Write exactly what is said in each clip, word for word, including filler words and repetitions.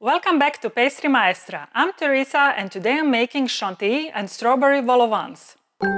Welcome back to Pastry Maestra. I'm Teresa and today I'm making Chantilly and strawberry vol au vents.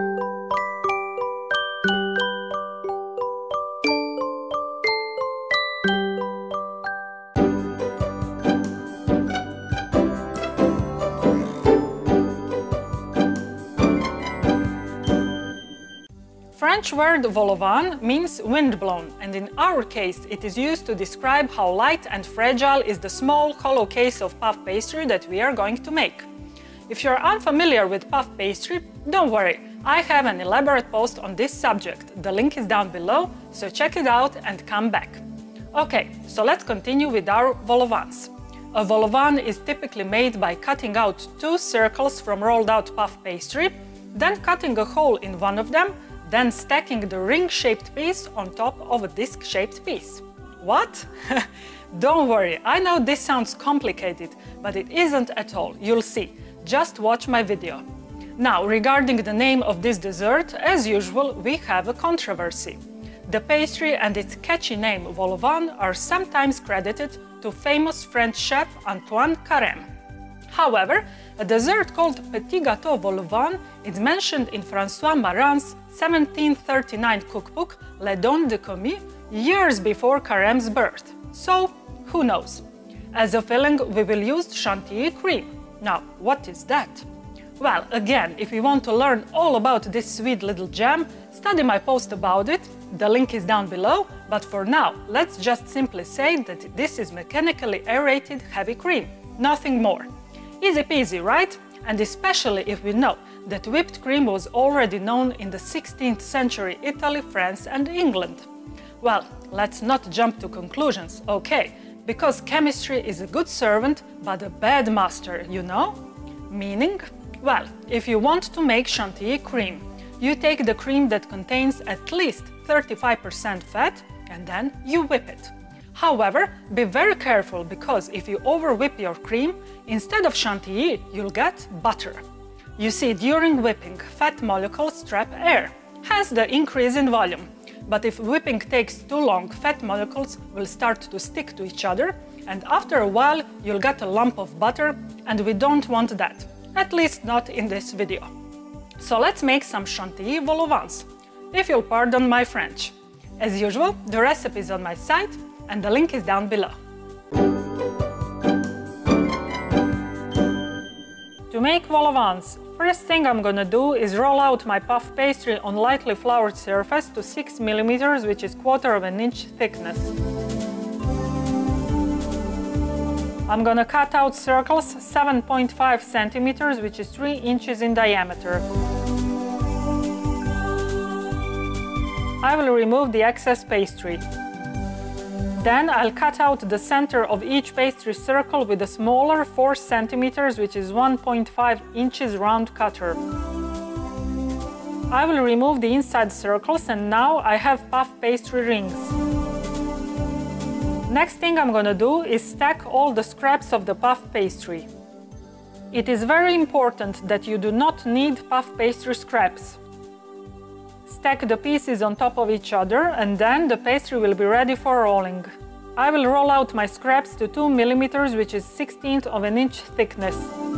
French word vol au vent means windblown, and in our case it is used to describe how light and fragile is the small hollow case of puff pastry that we are going to make. If you're unfamiliar with puff pastry, don't worry, I have an elaborate post on this subject. The link is down below, so check it out and come back. Okay, so let's continue with our vol au vents. A vol au vent is typically made by cutting out two circles from rolled out puff pastry, then cutting a hole in one of them, then stacking the ring-shaped piece on top of a disc-shaped piece. What? Don't worry, I know this sounds complicated, but it isn't at all, you'll see. Just watch my video. Now, regarding the name of this dessert, as usual, we have a controversy. The pastry and its catchy name vol au vent are sometimes credited to famous French chef Antoine Carême. However, a dessert called Petit Gâteau vol au vent is mentioned in François Marin's seventeen thirty-nine cookbook Les Dons de Commis, years before Carême's birth. So, who knows? As a filling, we will use Chantilly cream. Now, what is that? Well, again, if you want to learn all about this sweet little gem, study my post about it. The link is down below, but for now, let's just simply say that this is mechanically aerated heavy cream, nothing more. Easy peasy, right? And especially if we know that whipped cream was already known in the sixteenth century Italy, France and England. Well, let's not jump to conclusions, okay? Because chemistry is a good servant, but a bad master, you know? Meaning? Well, if you want to make Chantilly cream, you take the cream that contains at least thirty-five percent fat and then you whip it. However, be very careful because if you over-whip your cream, instead of Chantilly, you'll get butter. You see, during whipping, fat molecules trap air, hence the increase in volume. But if whipping takes too long, fat molecules will start to stick to each other, and after a while, you'll get a lump of butter, and we don't want that. At least not in this video. So let's make some Chantilly vol au vents, if you'll pardon my French. As usual, the recipe is on my site, and the link is down below. To make vol au vents, first thing I'm gonna do is roll out my puff pastry on lightly floured surface to six millimeters, which is quarter of an inch thickness. I'm gonna cut out circles seven point five centimeters, which is three inches in diameter. I will remove the excess pastry. Then I'll cut out the center of each pastry circle with a smaller four centimeters, which is one point five inches round cutter. I will remove the inside circles and now I have puff pastry rings. Next thing I'm gonna do is stack all the scraps of the puff pastry. It is very important that you do not need puff pastry scraps. Stack the pieces on top of each other and then the pastry will be ready for rolling. I will roll out my scraps to two millimeters, which is sixteenth of an inch thickness.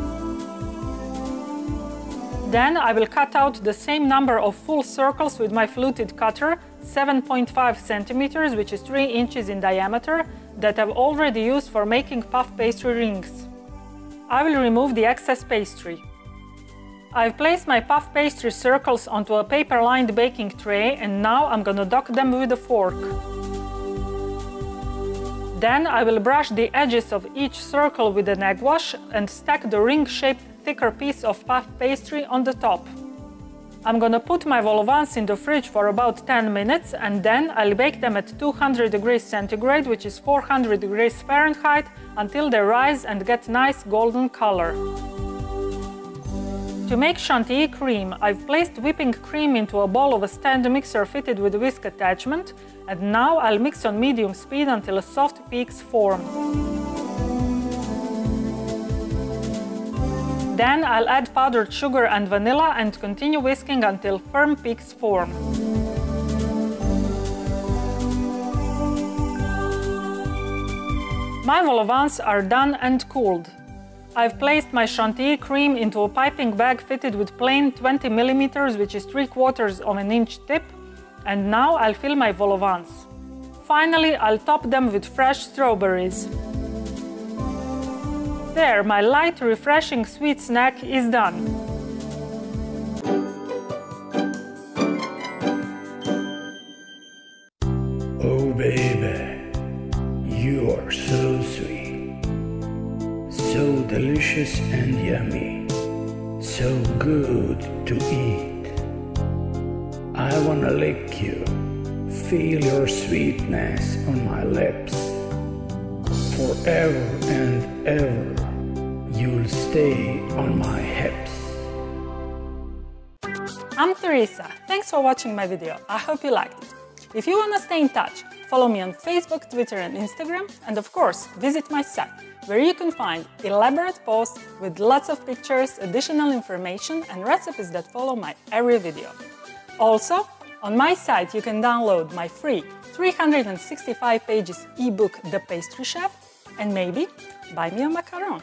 Then I will cut out the same number of full circles with my fluted cutter, seven point five centimeters, which is three inches in diameter, that I've already used for making puff pastry rings. I will remove the excess pastry. I've placed my puff pastry circles onto a paper-lined baking tray and now I'm gonna dot them with a fork. Then I will brush the edges of each circle with an egg wash and stack the ring-shaped thicker piece of puff pastry on the top. I'm gonna put my vol au vents in the fridge for about ten minutes and then I'll bake them at two hundred degrees centigrade, which is four hundred degrees Fahrenheit, until they rise and get nice golden color. To make Chantilly cream, I've placed whipping cream into a bowl of a stand mixer fitted with whisk attachment, and now I'll mix on medium speed until soft peaks form. Then I'll add powdered sugar and vanilla and continue whisking until firm peaks form. My vol au vents are done and cooled. I've placed my Chantilly cream into a piping bag fitted with plain twenty millimeters, which is three quarters of an inch tip, and now I'll fill my vol au vents. Finally, I'll top them with fresh strawberries. There, my light, refreshing sweet snack is done. Oh baby, you are so sweet, so delicious and yummy, so good to eat. I wanna lick you, feel your sweetness on my lips. Forever and ever, you'll stay on my hips. I'm Teresa. Thanks for watching my video. I hope you liked it. If you want to stay in touch, follow me on Facebook, Twitter and Instagram, and of course, visit my site, where you can find elaborate posts with lots of pictures, additional information and recipes that follow my every video. Also, on my site you can download my free three hundred sixty-five pages ebook The Pastry Chef and maybe buy me a macaron,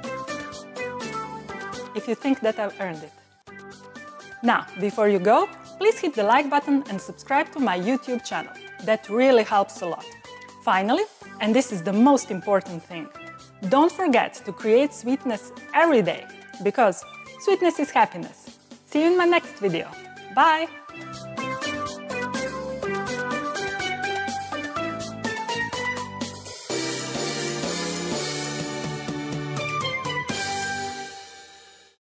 if you think that I've earned it. Now, before you go, please hit the like button and subscribe to my YouTube channel. That really helps a lot. Finally, and this is the most important thing, don't forget to create sweetness every day, because sweetness is happiness. See you in my next video. Bye!